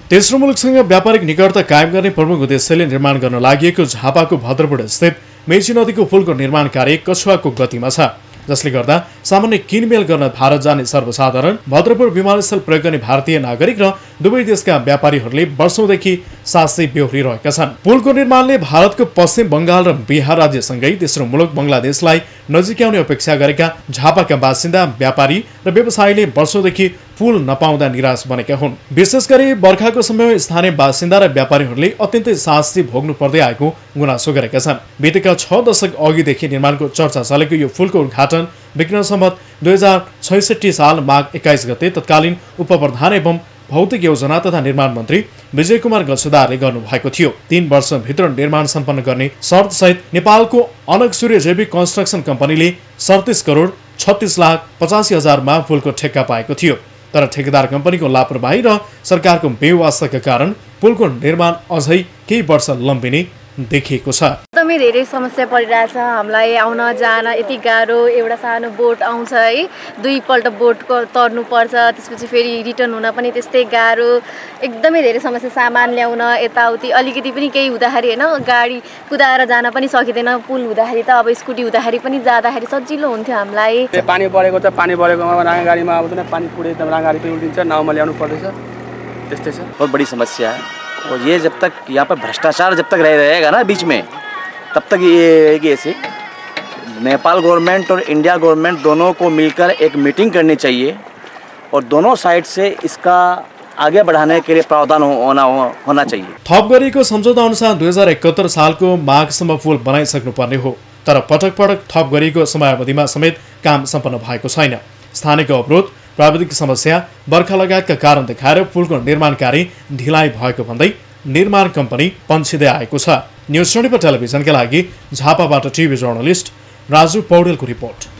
तेस्रो मुलुकसँग व्यापारिक निकटता कायम गर्ने प्रमुख उद्देश्यले निर्माण गर्न लागि झापाको भद्रपुर स्थित मेची नदीको पुलको निर्माण कार्य कछुवाको गतिमा छ, जसले गर्दा सामान्य किनमेल गर्न भारत जाने सर्वसाधारण, भद्रपुर विमानस्थल प्रयोग गर्ने भारतीय नागरिक र दुवै देशका व्यापारीहरूले वर्षौंदेखि सासै बेहोरिरहेका छन्। पुलको निर्माणले भारतको पश्चिम बंगाल र बिहार राज्यसँगै तेस्रो मुलुक बंगलादेशलाई नजिक आउने अपेक्षा गरेका झापाका बासिन्दा, व्यापारी र व्यवसायीले वर्षौंदेखि पुल नपाउँदा निराश बनेका हुन्। विशेष गरी बर्खाको समय स्थानीय बासिन्दा र व्यापारीहरूले अत्यन्तै साहसी भोग्नु पर्दै आएको गुनासो गरेका छन्। बितेका 6 दशक अघिदेखि निर्माणको चर्चा चलेको यो पुलको उद्घाटन विक्रम सम्वत 2066 साल माघ 21 गते तत्कालीन उपप्रधान एवं भौतिक योजना तथा निर्माण मन्त्री विजय कुमार गच्छदारले गर्नुभएको थियो। 3 वर्षभित्र निर्माण सम्पन्न गर्ने शर्त सहित नेपालको अनक सूर्य जैविक कन्स्ट्रक्सन कम्पनीले 37 करोड 36,85,000 मा पुलको ठेक्का पाएको थियो। तर ठेकेदार कम्पनीको लापरवाही र सरकारको बेवास्ताका कारण पुलको निर्माण अझै केही वर्ष लम्बिने देखिएको छ। एकदमै धेरै समस्या परिरहेछ हामीलाई, आउन जान यति गाह्रो। एउटा सानो बोट आउँछ है, 2 पल्ट बोटको तर्नु पर्छ, त्यसपछि फेरि रिटर्न हुन पनि त्यस्तै गाह्रो। एकदमै धेरै समस्या, सामान ल्याउन यताउति अलिकति पनि केही हुँदाखेरि हैन, गाडी कुदाएर जान पनि सकिँदैन। पुल हुँदाखेरि त अब स्कुटी हुँदाखेरि पनि जाँदाखेरि सजिलो हुन्थ्यो हामीलाई। पानी बढेको छ, पानी बढेकोमा राङ्गागाडीमा आउँदैन, पानी पुरै एकदम राङ्गागाडी पनि उल्टिन्छ, नाउँमा ल्याउनु पर्दैछ, त्यस्तै छ। बहुत बड़ी समस्या है और ये जब तक यहाँ पर भ्रष्टाचार जब तक रहेगा ना बीच में, तब तक ये ऐसे नेपाल गवर्नमेंट और इंडिया गवर्नमेंट दोनों को मिलकर एक मीटिंग करनी चाहिए और दोनों साइड से इसका आगे बढ़ाने के लिए प्रावधान होना चाहिए। थप गरिएको सम्झौता अनुसार 2071 सालको माघसम्म पुल बनाइसक्नु पर्ने हो, तर पटक पटक थप गरिएको समयावधिमा समेत काम सम्पन्न भएको छैन। स्थानीय अवरोध, प्राविधिक समस्या, बर्खा लगायतका कारण देखाएर पुलको निर्माण कार्य ढिलाइ भएको भन्दै निर्माण कम्पनी पन्छिँदै आएको छ। न्युज 24 टेलिभिजनका लागि झापाबाट टिभी जर्नलिस्ट राजु पौडेलको रिपोर्ट।